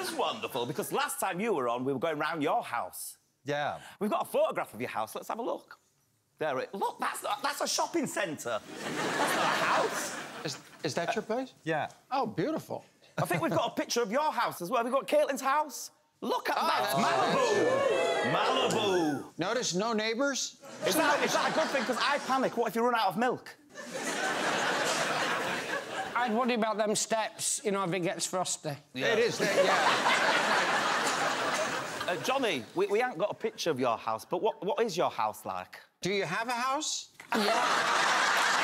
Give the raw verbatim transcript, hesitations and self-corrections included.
is wonderful, because last time you were on, we were going round your house. Yeah. We've got a photograph of your house. Let's have a look. There it... Look, that's, that's a shopping centre. That's not a house. Is, is that your place? Yeah. Oh, beautiful. I think we've got a picture of your house as well. We've got Caitlyn's house. Look at Oh, that. Malibu. Malibu. Notice no neighbours? Is that, is that a good thing? Because I panic. What if you run out of milk? I'd worry about them steps, you know, if it gets frosty. Yeah. It is, yeah. uh, Johnny, we, we ain't got a picture of your house, but what, what is your house like? Do you have a house? Yeah.